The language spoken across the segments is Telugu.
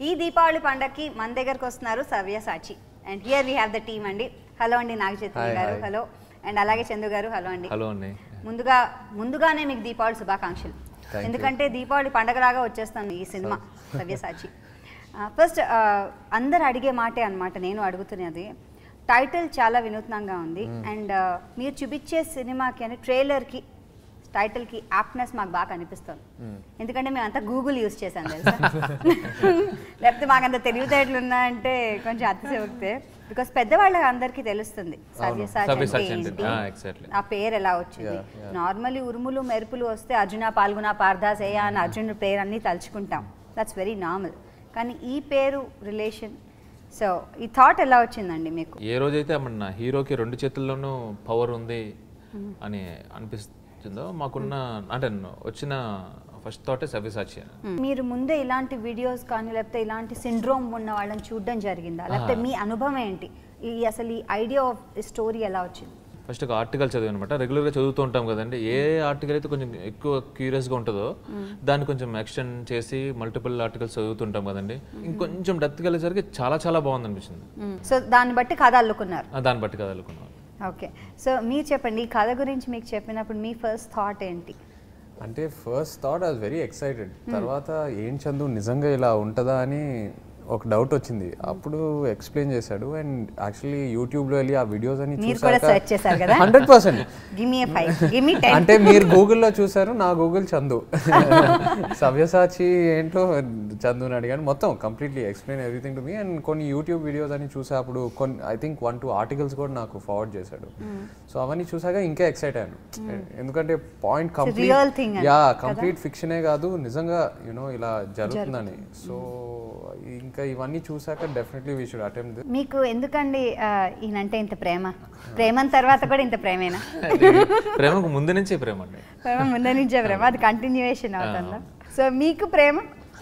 ఈ దీపావళి పండగకి మన దగ్గరకు వస్తున్నారు Savyasachi and here we have the team అండి. హలో అండి నాగచైతన్య గారు, హలో. అండ్ అలాగే చందు గారు, హలో అండి. హలో అండి. ముందుగానే మీకు దీపావళి శుభాకాంక్షలు. ఎందుకంటే దీపావళి పండగలాగా వచ్చేస్తుంది ఈ సినిమా సవ్యసాచి. ఫస్ట్ అందరు అడిగే మాటే అనమాట, నేను అడుగుతున్నది. టైటిల్ చాలా వినూత్నంగా ఉంది అండ్ మీరు చూపించే సినిమాకి అంటే ట్రైలర్కి టైటిల్కి యాప్నెస్ మాకు బాగా అనిపిస్తుంది. ఎందుకంటే మేమంతా గూగుల్ యూజ్ చేశాను తెలుసా. లేకపోతే మాకంత తెలివితేటలు ఉన్నాయంటే కొంచెం అతిశయోక్తే. బికాస్ పెద్దవాళ్ళకి అందరికీ తెలుస్తుంది సవ్యసాచి ఏంటి, ఆ పేరు ఎలా వచ్చింది. నార్మల్లీ ఉరుములు మెరుపులు వస్తే అర్జున పాల్గొన పార్థాసేయ అని అర్జునుడి పేరు అన్నీ తలుచుకుంటాం, దట్స్ వెరీ నార్మల్. కానీ ఈ పేరు రిలేషన్, సో ఈ థాట్ ఎలా వచ్చిందండి మీకు? ఏ రోజైతే మన హీరోకి రెండు చేతుల్లోనూ పవర్ ఉంది అని అనిపిస్తుందో మాకున్న అంటే వచ్చిన ఫస్ట్ థాటే సవ్యసాచి. మీరు ముందే ఇలాంటి వీడియోస్ కానీ లేకపోతే ఇలాంటి సిండ్రోమ్ ఉన్న వాళ్ళని చూడడం జరిగిందా, లేకపోతే మీ అనుభవం ఏంటి? అసలు ఈ ఐడియా ఆఫ్ స్టోరీ ఎలా వచ్చింది? ఫస్ట్ ఒక ఆర్టికల్ చదివి అనమాట. రెగ్యులర్గా చదువుతూ ఉంటాం కదండి. ఏ ఆర్టికల్ అయితే కొంచెం ఎక్కువ క్యూరియస్గా ఉంటుందో దాన్ని కొంచెం ఎక్స్టెండ్ చేసి మల్టిపుల్ ఆర్టికల్స్ చదువుతుంటాం కదండి. ఇంకొంచెం డెప్త్కి వెళ్ళేసరికి చాలా చాలా బాగుంది అనిపించింది. సో దాన్ని బట్టి కథ అల్లుకున్నారు. దాన్ని బట్టి కథ అల్లుకున్నారు. ఓకే, సో మీరు చెప్పండి, ఈ కథ గురించి మీకు చెప్పినప్పుడు మీ ఫస్ట్ థాట్ ఏంటి? అంటే first thought I was very excited. తర్వాత ఏం చందు నిజంగా ఇలా ఉంటుందా అని ఒక డౌట్ వచ్చింది. అప్పుడు ఎక్స్ప్లెయిన్ చేశాడు. అండ్ యాక్చువల్లీ యూట్యూబ్లో వెళ్ళి ఆ వీడియోస్ అని చూసాక 100% అంటే మీరు గూగుల్లో చూసారు, నా గూగుల్ చందు. సవ్యసాచి ఏంటో చందుని అడిగాను. మొత్తం completely explain everything to me. And కొన్ని యూట్యూబ్ వీడియోస్ అని చూసేప్పుడు కొన్ని ఐ థింక్ 1-2 ఆర్టికల్స్ కూడా నాకు ఫార్వర్డ్ చేశాడు. సో అవన్నీ చూసాక ఇంకా ఎక్సైట్ అయ్యాను. ఎందుకంటే పాయింట్ కంప్లీట్ ఫిక్షనే కాదు, నిజంగా యూనో ఇలా జరుగుతుందని. సో ఇంకా ఇవన్నీ చూసాక definitely we should attempt this. మీకు ఎందుకండి ఈయనంటే ఇంత ప్రేమ? ప్రేమ తర్వాత కూడా ఇంత ప్రేమేనా? ప్రేమకు ముందు నుంచే ప్రేమ అండి. ప్రేమ ముందు నుంచే ప్రేమ, అది కంటిన్యూయేషన్ అవుతుందా? సో మీకు ప్రేమ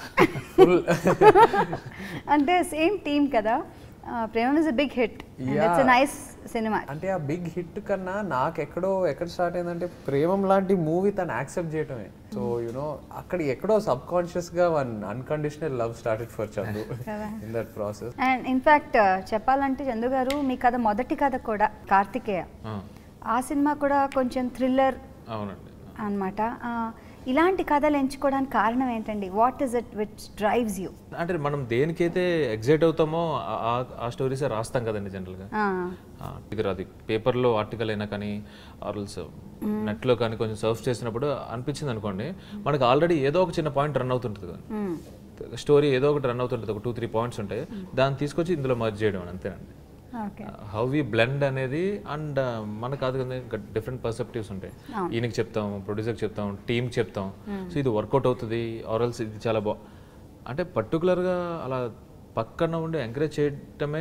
అంటే సేమ్ టీమ్ కదా. Prema is a big hit and it's a nice cinema. అంటే ఆ బిగ్ హిట్ కన్నా నాకు ఎక్కడ స్టార్ట్ అయిందంటే ప్రేమం లాంటి మూవీ తను యాక్సెప్ట్ చేయటమే. సో యునో అక్కడ ఎక్కడో సబ్ కాన్షియస్ గా one unconditional love started for Chandu in that process. And in fact చెప్పాలంటే చందు గారు, మీ కథ మొదటి కథ కూడా కార్తికేయ, ఆ సినిమా కూడా కొంచెం థ్రిల్లర్ అన్నమాట. ఇలాంటి కథలు ఎంచుకోవడానికి కారణం ఏంటండి? What is it which drives you? అంటే మనం దేనికైతే ఎగ్జైట్ అవుతామో ఆ స్టోరీస్ రాస్తాం కదండి జనరల్గా. అది పేపర్లో ఆర్టికల్ అయినా కానీ ఆర్ఎల్స్ నెట్లో కానీ కొంచెం సర్చ్ చేసినప్పుడు అనిపించింది అనుకోండి, మనకు ఆల్రెడీ ఏదో ఒక చిన్న పాయింట్ రన్ అవుతుంటుంది కదా, స్టోరీ ఏదో ఒకటి రన్ అవుతుంటుంది, ఒక 2-3 పాయింట్స్ ఉంటాయి, దాన్ని తీసుకొచ్చి ఇందులో మర్జ్ చేయడం అంతేనండి. హౌ వి బ్లెండ్ అనేది. అండ్ మనకు కాదు కదా, ఇంకా డిఫరెంట్ పర్సెప్టివ్స్ ఉంటాయి. ఈయనకి చెప్తాం, ప్రొడ్యూసర్కి చెప్తాం, టీమ్కి చెప్తాం. సో ఇది వర్కౌట్ అవుతుంది ఆర్ఎల్స్ ఇది చాలా అంటే పర్టికులర్గా అలా పక్కన ఉండి ఎంకరేజ్ చేయటమే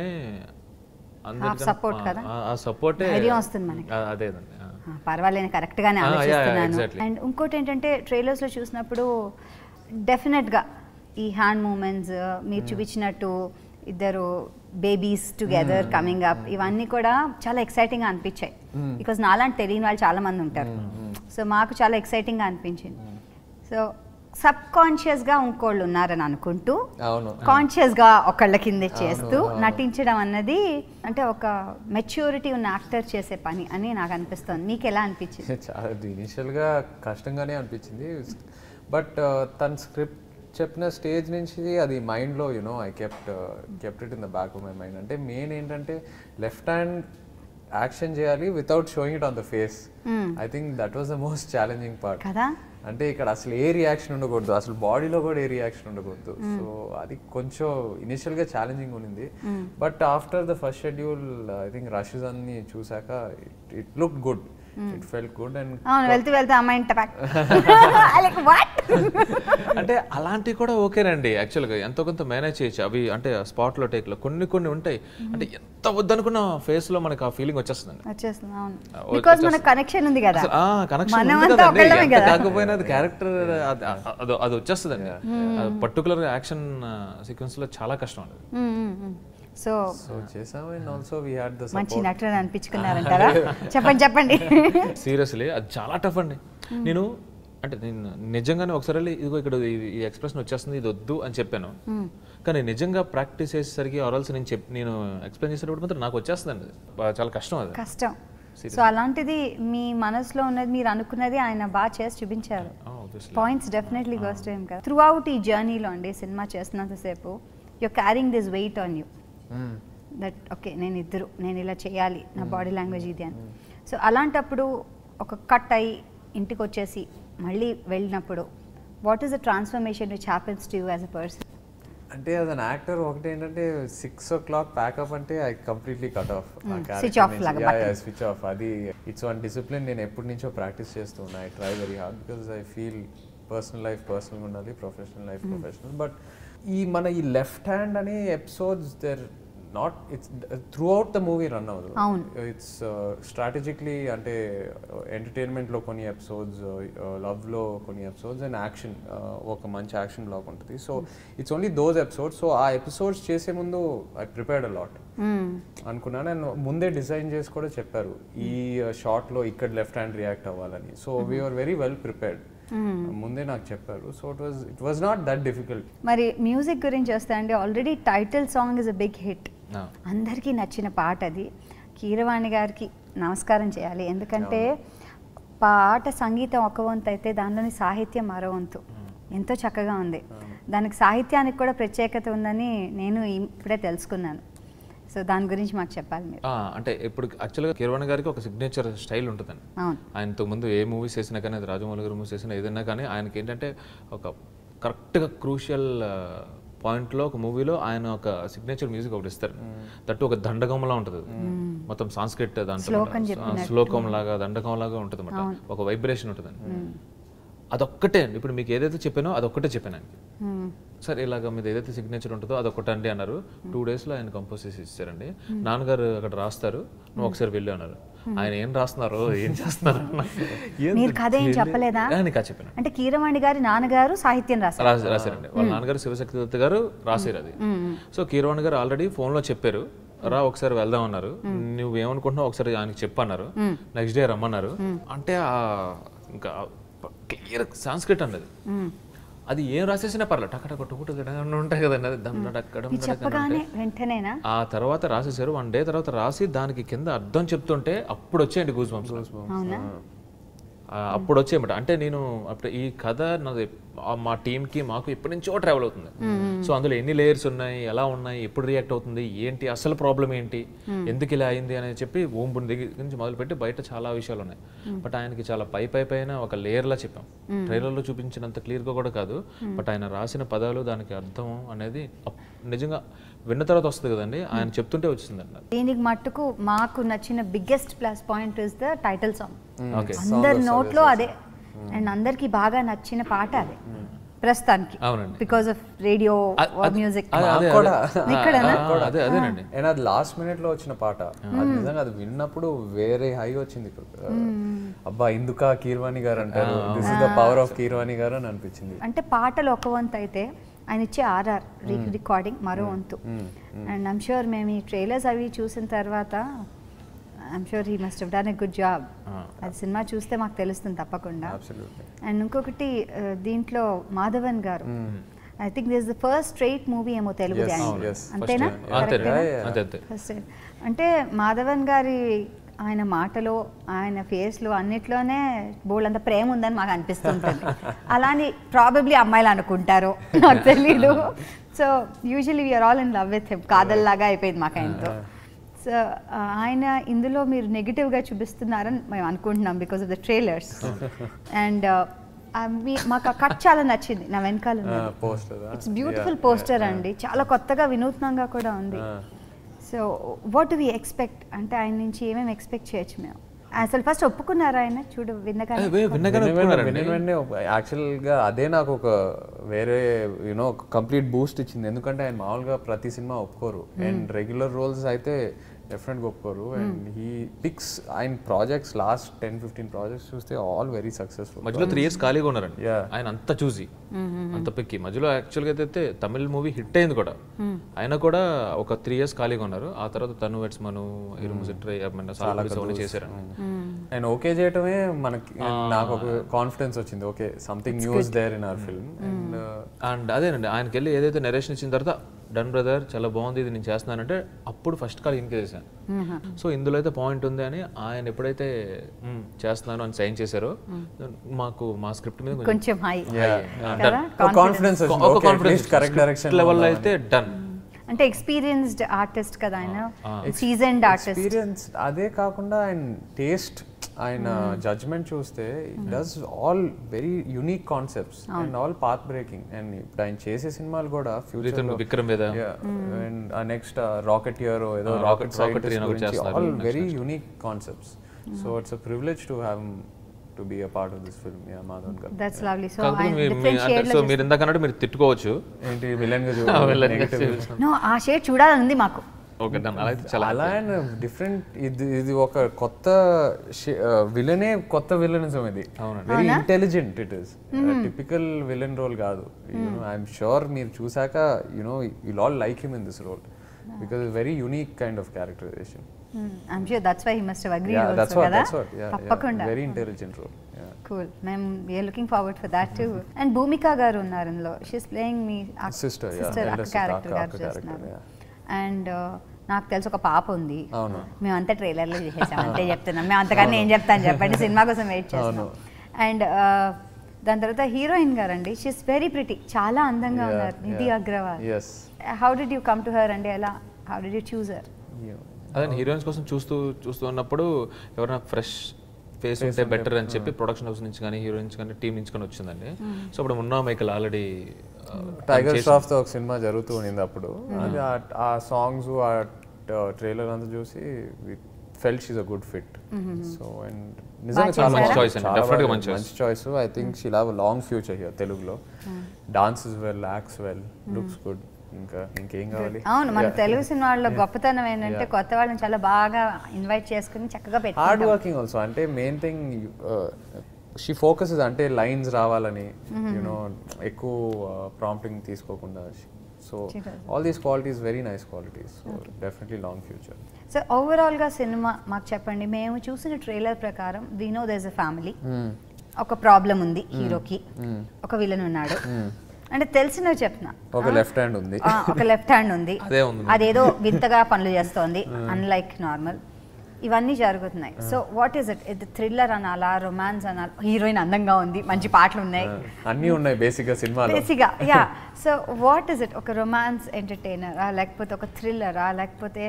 ఆ సపోర్టే అదేదండి. పర్వాలేదు, కరెక్ట్గానే ఆలోచిస్తున్నాను. అండ్ ఇంకోటి ఏంటంటే ట్రైలర్స్లో చూసినప్పుడు డెఫినెట్గా ఈ హ్యాండ్ మూమెంట్స్ మీరు చూపించినట్టు ఇద్దరు బేబీస్ టుగెదర్ కమింగ్ అప్, ఇవన్నీ కూడా చాలా ఎక్సైటింగ్గా అనిపించాయి. బికాజ్ నాలాంటి తెలియని వాళ్ళు చాలా మంది ఉంటారు. సో మాకు చాలా ఎక్సైటింగ్గా అనిపించింది. సో సబ్ కాన్షియస్గా ఇంకోళ్ళు ఉన్నారని అనుకుంటూ కాన్షియస్గా ఒకళ్ళ కింద చేస్తూ నటించడం అన్నది అంటే ఒక మెచ్యూరిటీ ఉన్న యాక్టర్ చేసే పని అని నాకు అనిపిస్తుంది. మీకు ఎలా అనిపించింది? చాలా ఇనిషియల్గా కష్టంగానే అనిపించింది. బట్ తన స్క్రిప్ట్ చెప్పిన స్టేజ్ నుంచి అది మైండ్లో you know I kept it in the back of my mind. అంటే మెయిన్ ఏంటంటే లెఫ్ట్ హ్యాండ్ యాక్షన్ చేయాలి without showing it on the face. I think that was the most challenging part. అంటే ఇక్కడ అసలు ఏ రియాక్షన్ ఉండకూడదు, అసలు బాడీలో కూడా ఏ రియాక్షన్ ఉండకూడదు. సో అది కొంచెం ఇనిషియల్గా ఛాలెంజింగ్ ఉండింది. But after the first schedule I think rushes అన్ని చూసాక it look good, it felt good. And వెళ్తూ అమ్మాయి అంటే అలాంటివి కూడా ఓకేనండి. యాక్చువల్గా ఎంతో కొంత మేనేజ్ చేయొచ్చు అవి. అంటే స్పాట్లో టేక్లో కొన్ని ఉంటాయి, అంటే ఎంత వద్దనుకున్న ఫేస్ లో మనకి ఆ ఫీలింగ్ వచ్చేస్తుంది. కనెక్షన్ ఉంది కదా, కాకపోయినా అది క్యారెక్టర్ అది వచ్చేస్తుందండి. పర్టికులర్ యాక్షన్ సీక్వెన్స్ లో చాలా కష్టం అండి. సో చేసాము. And also we had the support. మంచి నటుడు అనిపించుకున్నారంటారా? చెప్పండి. సీరియస్లీ అది చాలా టఫ్ అండి. నేను అంటే నేను నిజంగానే ఒకసారి వెళ్ళి ఇదిగో ఇక్కడ ఈ ఎక్స్ప్రెషన్ వచ్చేస్తుంది ఇది వద్దు అని చెప్పాను, కానీ నిజంగా ప్రాక్టీస్ చేసేసరికి ఆర్ఎల్స్ నేను ఎక్స్ప్లెయిన్ చేసేటప్పుడు మాత్రం నాకు వచ్చేస్తుందండి, చాలా కష్టం అది. కష్టం. సో అలాంటిది మీ మనసులో ఉన్నది మీరు అనుకున్నది ఆయన బాగా చేసి చూపించారు. పాయింట్స్ డెఫినెట్లీ ఫస్ట్ టైం కదా. త్రూ అవుట్ ఈ జర్నీలో అండి సినిమా చేస్తున్నంతసేపు you're carrying this weight on you that okay నేను ఇలా చేయాలి, నా బాడీ లాంగ్వేజ్ ఇది అని. సో అలాంటప్పుడు ఒక కట్ అయ్యి ఇంటికి వచ్చేసి మళ్ళీ వెళ్ళినప్పుడు what is the transformation which happens to you as a person? అంటే యాజ్ అన్ యాక్టర్ ఒకటి ఏంటంటే 6 o'clock ప్యాకప్ అంటే I completely cut off, switch off. అది ఇట్స్ వన్ డిసిప్లిన్ నేను ఎప్పటి నుంచో ప్రాక్టీస్ చేస్తున్నా. I try very hard because I feel personal life పర్సనల్గా ఉండాలి, ప్రొఫెషనల్ లైఫ్ ప్రొఫెషనల్. బట్ మన ఈ లెఫ్ట్ హ్యాండ్ అనే episodes there not it's throughout the movie run అవ్వదు. ఇట్స్ స్ట్రాటజిక్లీ అంటే ఎంటర్టైన్మెంట్లో కొన్ని ఎపిసోడ్స్, లవ్లో కొన్ని ఎపిసోడ్స్ అండ్ యాక్షన్, ఒక మంచి యాక్షన్ బ్లాక్ ఉంటుంది. So it's only those episodes. So ఆ ఎపిసోడ్స్ చేసే ముందు ఐ ప్రిపేర్డ్ అ లాట్ అనుకున్నాను. అండ్ ముందే డిజైన్ చేసి కూడా చెప్పారు ఈ షార్ట్లో ఇక్కడ లెఫ్ట్ హ్యాండ్ రియాక్ట్ అవ్వాలని. So we're very well prepared, ముందే నాకు చెప్పారు. So it was not that difficult. మరి మ్యూజిక్ గురించి వస్తే అండి, already title song is a big hit, అందరికీ నచ్చిన పాట అది. కీరవాణి గారికి నమస్కారం చేయాలి, ఎందుకంటే పాట సంగీతం ఒక వంతు అయితే దానిలోని సాహిత్యం మరో వంతు ఎంతో చక్కగా ఉంది. దానికి సాహిత్యానికి కూడా ప్రత్యేకత ఉందని నేను ఇప్పుడే తెలుసుకున్నాను. సో దాని గురించి మాకు చెప్పాలి మీరు. అంటే ఇప్పుడు యాక్చువల్గా కీరవాణి గారికి ఒక సిగ్నేచర్ స్టైల్ ఉంటుందండి. ఆయనతో ముందు ఏ మూవీస్ చేసినా కానీ, అది రాజమౌళి గారు మూవీస్ చేసినా ఏదైనా కానీ, ఆయనకి ఏంటంటే ఒక కరెక్ట్గా క్రూషియల్ పాయింట్లో ఒక మూవీలో ఆయన ఒక సిగ్నేచర్ మ్యూజిక్ ఒకటి ఇస్తారు. దట్టు ఒక దండకంలా ఉంటుంది, మొత్తం సాంస్క్రిట్ దాంట్లో శ్లోకం లాగా దండకం లాగా ఉంటుంది అన్నమాట, ఒక వైబ్రేషన్ ఉంటుందండి. అదొక్కటే అండి. ఇప్పుడు మీకు ఏదైతే చెప్పానో అదొక్కటే చెప్పాను ఆయనకి. సరే ఇలాగ మీద ఏదైతే సిగ్నేచర్ ఉంటుందో అదొక్కటే అండి అన్నారు. 2 daysలో ఆయన కంపోజ్ చేసి ఇచ్చారండి. నాన్నగారు అక్కడ రాస్తారు, నువ్వు ఒకసారి వెళ్ళి అన్నారు. ఆయన ఏం రాస్తున్నారు, ఏం చేస్తున్నారు, మీరు కథ ఏం చెప్పలేదా? చెప్పాను. అంటే కీరవాణి గారి నాన్నగారు సాహిత్యం రాశారండి. వాళ్ళ నాన్నగారు శివశక్తి దత్ గారు రాశారు అది. సో కీరవాణి గారు ఆల్రెడీ ఫోన్లో చెప్పారు, రా ఒకసారి వెళ్దాం అన్నారు. నువ్వేమనుకుంటున్నావు ఒకసారి ఆయనకి చెప్పన్నారు. నెక్స్ట్ డే రమ్మన్నారు. అంటే ఇంకా క్లియర్ సాంస్క్రిట్ అన్నది, అది ఏం రాసేసినా పర్లేదు, ఉంటాయి కదండి, అది ఆ తర్వాత రాసేసారు. 1 day తర్వాత రాసి దానికి కింద అర్థం చెప్తుంటే అప్పుడు వచ్చేయండి గూస్ బంప్స్, అప్పుడు వచ్చేయమాట. అంటే నేను అప్పుడు ఈ కథ నాది మా టీంకి మాకు ఎప్పటి నుంచో ట్రావెల్ అవుతుంది. సో అందులో ఎన్ని లేయర్స్ ఉన్నాయి, ఎలా ఉన్నాయి, ఎప్పుడు రియాక్ట్ అవుతుంది, ఏంటి అసలు ప్రాబ్లం ఏంటి, ఎందుకు ఇలా అయింది అని చెప్పి ఓంపుని దగ్గర నుంచి మొదలుపెట్టి బయట చాలా విషయాలు ఉన్నాయి. బట్ ఆయనకి చాలా పైన ఒక లేయర్లా చెప్పాం. ట్రైలర్లో చూపించినంత క్లియర్గా కూడా కాదు, బట్ ఆయన రాసిన పదాలు దానికి అర్థం అనేది నిజంగా విన్న తర్వాత వస్తుంది కదండి, ఆయన చెప్తుంటే వచ్చిందండి. దీనికి మట్టుకు మాకు నచ్చిన biggest plus point is the title song. అందరి నోట్లో అదే, అండ్ అందరికి బాగా నచ్చిన పాట అదే ప్రస్తుతానికి, బికాస్ ఆఫ్ రేడియో మ్యూజిక్. అది లాస్ట్ మినిట్ లో వచ్చిన పాట, నిజంగా అది విన్నప్పుడు వేరే హై వచ్చింది. అబ్బా ఇందుక కీరవాణి గారు అంటారు, this is the power of Keeravani గారు అని అనిపించింది. అంటే పాటలు ఒక వంతు అయితే ఆయన ఇచ్చే ఆర్ఆర్ రికార్డింగ్ మరో వంతు. అండ్ ఐమ్ షూర్ మేము ఈ ట్రైలర్స్ అవి చూసిన తర్వాత I'm sure he must have done a good job. అది సినిమా చూస్తే మాకు తెలుస్తుంది తప్పకుండా. అండ్ ఇంకొకటి దీంట్లో మాధవన్ గారు, I think this the first straight movie ఏమో తెలుగు, అంతేనా? అంటే మాధవన్ గారి ఆయన మాటలో ఆయన ఫేస్లో అన్నిట్లోనే బోల్డంత ప్రేమ ఉందని మాకు అనిపిస్తుంటుంది. అలాని ప్రాబబ్లీ అమ్మాయిలు అనుకుంటారు, నాకు తెలీదు. So usually we're all in love with him, కాదల్లాగా అయిపోయింది మాకు ఆయనతో. సో ఆయన ఇందులో మీరు నెగిటివ్గా చూపిస్తున్నారని మేము అనుకుంటున్నాం because of the trailers. And మాకు ఆ కట్ చాలా నచ్చింది, నా వెనకాల ఇట్స్ బ్యూటిఫుల్ పోస్టర్ అండి, చాలా కొత్తగా వినూత్నంగా కూడా ఉంది. So what do we expect, అంటే ఆయన నుంచి ఏమేమి ఎక్స్పెక్ట్ చేయొచ్చు మేము? అసలు ఫస్ట్ ఒప్పుకున్నారా ఆయన? చూడు విన్నగానే యాక్చువల్గా అదే నాకు ఒక వేరే యూనో కంప్లీట్ బూస్ట్ ఇచ్చింది. ఎందుకంటే ఆయన మామూలుగా ప్రతి సినిమా ఒప్పుకోరు, అండ్ రెగ్యులర్ రోల్స్ అయితే డెఫినెట్గా ఒప్పుకోరు. అండ్ హీ పిక్స్ ఆయన ప్రాజెక్ట్స్, లాస్ట్ 10-15 ప్రాజెక్ట్స్ చూస్తే ఆల్ వెరీ సక్సెస్ఫుల్. మధ్యలో 3 years ఖాళీగా ఉన్నారండి ఆయన, అంత చూసి అంత పిక్కి. మధ్యలో యాక్చువల్గా అయితే తమిళ్ మూవీ హిట్ అయింది కూడా, ఆయన కూడా ఒక 3 years ఖాళీగా ఉన్నారు. ఆ తర్వాత తను వెట్స్ మను అవన్నీ చేశారండి. అండ్ ఓకే చేయటమే మనకి నాకు ఒక కాన్ఫిడెన్స్ వచ్చింది, okay something news there in our film. And అదేనండి ఆయనకి వెళ్ళి ఏదైతే నెరేషన్ ఇచ్చిన తర్వాత డన్ బ్రదర్ చాలా బాగుంది ఇది నేను చేస్తున్నానంటే అప్పుడు ఫస్ట్ కాల్ ఈయనకే చేశాను. సో ఇందులో అయితే పాయింట్ ఉంది అని ఆయన ఎప్పుడైతే చేస్తున్నాను అని సైన్ చేశారో మాకు మా స్క్రిప్ట్ మీద కొంచెం high confidence correct direction level అయితే డన్. అంటే ఎక్స్పీరియన్స్డ్ ఆర్టిస్ట్ కదా ఆయన, సీజన్డ్ ఆర్టిస్ట్. ఎక్స్పీరియన్స్ అదే కాకుండా ఆయన టేస్ట్, ఆయన జడ్జ్మెంట్ చూస్తే does all very unique concepts and all path breaking. And ఇప్పుడు ఆయన చేసే సినిమాలు కూడా ఫ్యూచర్ విక్రమ్ మీద అండ్ నెక్స్ట్ రాకెటియర్ ఏదో rocket all very unique concepts. So it's a privilege to have to be a part of this film. Yeah, Madhavan garu. That's lovely. So so మీరు ఇందాకన్నట్టు మీరు తిట్టుకోవచ్చు ఏంటి విలన్ గా నో ఆ షేడ్ చూడాలని ఉంది మాకు. Okay done. అలా అయితే చాలా అలా అండ్ డిఫరెంట్. ఇది ఒక కొత్త విలనే, కొత్త విలనిజం ఇది. Very intelligent it is, typical villain role కాదు. ఐఎమ్ షూర్ మీరు చూసాక you'll all like him in this role because it's very unique kind of characterization. I'm sure that's why he must have agreed also. That's what. తప్పకుండా. Very intelligent role. Cool. We are looking forward for that too. And Bhumika garu unnaru inlo. She's playing me sister character garu చేస్తున్నారు. And నాకు తెలుసు ఒక పాప ఉంది. మేమంతా ట్రైలర్లో చూసేసాం, అంతే చెప్తున్నాం. మేము అంతకన్నా ఏం చెప్తాను చెప్పండి, సినిమా కోసం వెయిట్ చేస్తున్నాం. అండ్ దాని తర్వాత హీరోయిన్ గారండి, షీఈస్ వెరీ ప్రిటీ, చాలా అందంగా ఉన్నారు, Nidhi Agarwal. How did you come to her అండి? ఎలా how did you choose her? అదే హీరోయిన్స్ కోసం చూస్తూ ఉన్నప్పుడు ఎవరైనా ఫ్రెష్ ఫేస్ ఉంటే బెటర్ అని చెప్పి ప్రొడక్షన్ హౌస్ నుంచి కానీ హీరోయిన్స్ కానీ టీం నుంచి కానీ వచ్చిందండి. సో అప్పుడు మున్నా మైకల్ ఆల్రెడీ టైగర్ ష్రాఫ్తో ఒక సినిమా జరుగుతూ ఉండింది అప్పుడు. అది ఆ సాంగ్స్ ఆ ట్రైలర్ అంతా చూసి felt she's a good fit. So and నిజంగా చాలా మంచి choice. I think she'll have a long future here తెలుగులో. Dances well, acts well, looks good. ఇంకేం కావాలి? అవును, మన తెలుగు సినిమాల్లో గొప్పతనం ఏంటంటే కొత్త వాళ్ళని చాలా బాగా ఇన్వైట్ చేసుకుని చక్కగా పెట్టి హార్డ్ వర్కింగ్ ఆల్సో. అంటే మెయిన్ థింగ్ షీ ఫోకసెస్ అంటే లైన్స్ రావాలని, ఎక్కువ ప్రాంప్టింగ్ తీసుకోకుండా. So all these qualities very nice qualities. So definitely long future. So ఓవరాల్గా సినిమా మాకు చెప్పండి. మేము చూసిన ట్రైలర్ ప్రకారం we know there is a family, ఒక ప్రాబ్లం ఉంది హీరోకి, ఒక విలన్ ఉన్నాడు అంటే తెలిసినవి చెప్తున్నా. ఒక లెఫ్ట్ హ్యాండ్ ఉంది, ఒక లెఫ్ట్ హ్యాండ్ ఉంది, అదేదో వింతగా పనులు చేస్తోంది అన్లైక్ నార్మల్. ఇవన్నీ జరుగుతున్నాయి. So what is it? ఇది థ్రిల్లర్ అనాలా, రొమాన్స్ అనాలా? హీరోయిన్ అందంగా ఉంది, మంచి పాటలు ఉన్నాయి, అన్నీ ఉన్నాయి బేసిక్గా సినిమాలో. బేసిక్గా yeah. So what is it? ఒక రొమాన్స్ ఎంటర్టైనరా, లేకపోతే ఒక థ్రిల్లరా, లేకపోతే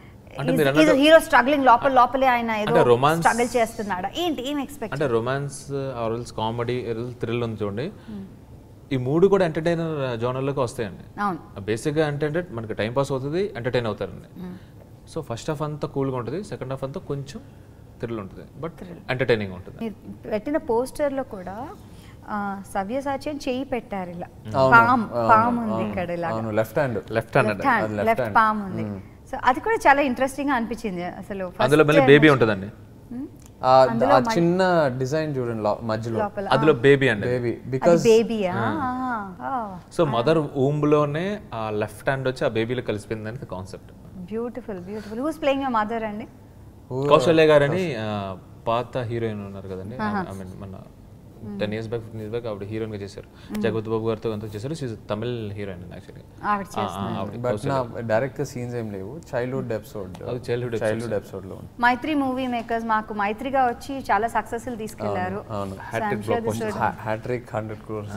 హీరో స్ట్రగ్లింగ్ లోపలే ఆయన ఏదో స్ట్రగుల్ చేస్తున్నాడా ఏంటి? ఏం ఎక్స్పెక్ట్? అంటే romance or else comedy, thrill ఉంది చూడండి. ఈ మూడు కూడా ఎంటర్టైనర్ జోనర్లోకి వస్తాయండి. బేసిక్గా ఎంటర్టైన్ మనకి టైం పాస్ అవుతుంది, ఎంటర్టైన్ అవుతారండి. సో ఫస్ట్ హాఫ్ అంతా కూల్గా ఉంటుంది, సెకండ్ హాఫ్ అంతా కొంచెం థ్రిల్ ఉంటుంది, బట్ ఎంటర్టైనింగ్ ఉంటుంది. పెట్టిన పోస్టర్లో కూడా సవ్యసాచి అని చెయ్యి పెట్టారు, ఇలా పాము ఉంది ఇక్కడ, ఇలా లెఫ్ట్ పాము ఉంది. సో అది కూడా చాలా ఇంట్రెస్టింగ్ గా అనిపించింది. అసలు అందులో మళ్ళీ బేబీ ఉంటుందండి, చిన్న డిజైన్ చూడండి మధ్యలో, అందులో బేబీ అండి. బేబీ బికాజ్ బేబీయా. సో మదర్ ఊమ్ లోనే ఆ లెఫ్ట్ హ్యాండ్ వచ్చి ఆ బేబీలో కలిసిపోయింది concept. Beautiful beautiful. Who's playing your mother అండి? కౌశల్య గారని పాత హీరోయిన్ ఉన్నారు కదండి, ఐ మీన్ మన 10 years back 15 years back ఆవిడ హీరోయిన్ గా చేశారు. జగపతి బాబు గారితో అంతా చేశారు. She is Tamil heroine actually. But నా డైరెక్ట్ గా సీన్స్ ఏం లేవు, చైల్డ్హుడ్ ఎపిసోడ్ లో. మైత్రి మూవీ మేకర్స్ మాకు మైత్రిగా వచ్చి చాలా సక్సెస్ఫుల్ తీసుకెళ్లారు. హ్యాట్రిక్ 100 crores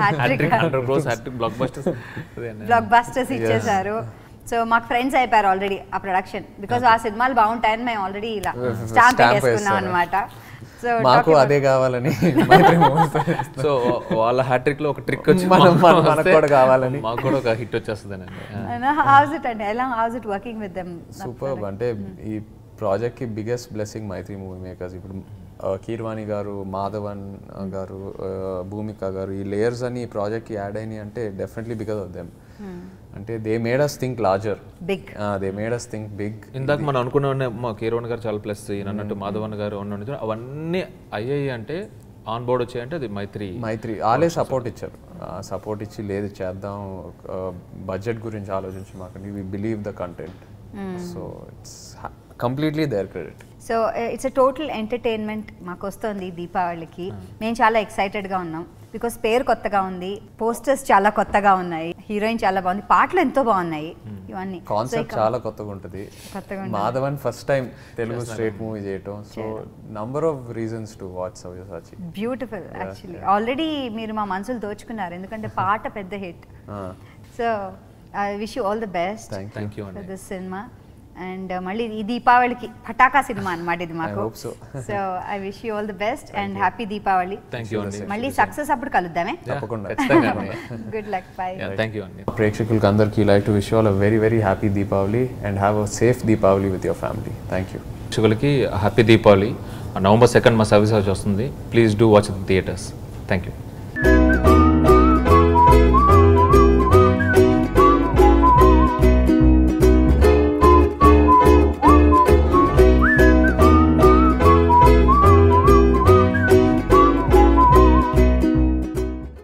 బ్లాక్ బస్టర్స్ ఇచ్చేసారు. సో మాకు ఫ్రెండ్స్ అయిపోయారు ఆల్రెడీ ఆ ప్రొడక్షన్, బికాస్ ఆ సినిమాలు బాగుంటాయని మేము ఆల్రెడీ ఇలా స్టాంప్ వేసుకున్నాం అనమాట. మాకు అదే కావాలని. సో వాళ్ళ హ్యాట్రిక్ లో ఒక ట్రిక్ వచ్చి మనకు కూడా కావాలని, మాకు కూడా ఒక హిట్ వచ్చేస్తుందండి. హౌస్ ఇట్ అండి, ఎలా how's it working with them? Super. అంటే ఈ ప్రాజెక్ట్ కి biggest blessing Mythri Movie Makers. ఇప్పుడు కీర్వాణి గారు, మాధవన్ గారు, భూమిక గారు, ఈ లేయర్స్ అని ఈ ప్రాజెక్ట్ కి యాడ్ అయినాయి అంటే డెఫినెట్లీ బికాస్ ఆఫ్ దెమ్. అంటే they made us think larger, they made us think big. ఇందాక మనం అనుకున్న మా కీర్వాణి గారు చాలా ప్లస్, అన్నట్టు మాధవన్ గారు ఉన్నట్టు అవన్నీ అయ్యాయి అంటే ఆన్ బోర్డ్ వచ్చాయంటే అది మైత్రి వాళ్ళే సపోర్ట్ ఇచ్చారు. సపోర్ట్ ఇచ్చి లేదు చేద్దాం, బడ్జెట్ గురించి ఆలోచించి మాకు we believe the content. So it's completely their credit. So it's a total entertainment మాకు వస్తుంది దీపావళికి. మేము చాలా ఎక్సైటెడ్గా ఉన్నాం బికాస్ పేరు కొత్తగా ఉంది, పోస్టర్స్ చాలా కొత్తగా ఉన్నాయి, హీరోయిన్ చాలా బాగుంది, పాటలు ఎంతో బాగున్నాయి, ఇవన్నీ కాన్సెప్ట్ చాలా కొత్తగా ఉంటుంది. Madhavan first time Telugu straight movie చేయటం, so number of reasons to watch Savyasachi. Beautiful actually. Already మీరు మా మనసులు దోచుకున్నారు ఎందుకంటే పాట పెద్ద hit. So I wish you all the best for this cinema. And మళ్ళీ ఈ దీపావళికి పటాకా సినిమా అన్నమాట ఇది మాకు. So I wish you all the best and happy Deepavali. మళ్ళీ సక్సెస్ అప్పుడు కలుద్దామే. Good luck. బై. ప్రేక్షకులకు అందరికీ like to wish you all a very very happy Deepavali and have a safe Deepavali with your family. Thank you. ప్రేక్షకులకి హ్యాపీ దీపావళి. November 2nd మా సర్వీస్ వస్తుంది. Please do watch the theatres. Thank you.